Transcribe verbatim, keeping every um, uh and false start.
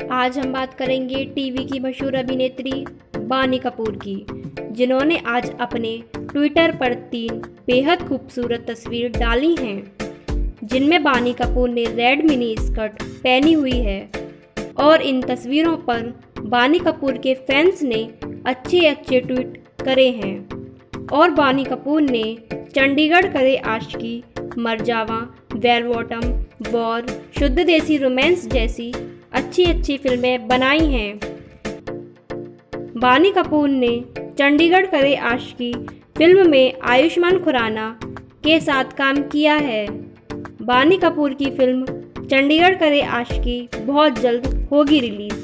आज हम बात करेंगे टीवी की मशहूर अभिनेत्री बानी कपूर की, जिन्होंने आज अपने ट्विटर पर तीन बेहद खूबसूरत तस्वीर डाली हैं, जिनमें बानी कपूर ने रेड मिनी स्कर्ट पहनी हुई है। और इन तस्वीरों पर बानी कपूर के फैंस ने अच्छे अच्छे ट्वीट करे हैं और बानी कपूर ने Chandigarh Kare Aashiqui, Marjaavaan, bell bottom, war, Shuddh Desi romance जैसी अच्छी अच्छी फिल्में बनाई हैं। बानी कपूर ने चंडीगढ़ करे आशिकी फिल्म में आयुष्मान खुराना के साथ काम किया है। बानी कपूर की फिल्म चंडीगढ़ करे आशिकी बहुत जल्द होगी रिलीज।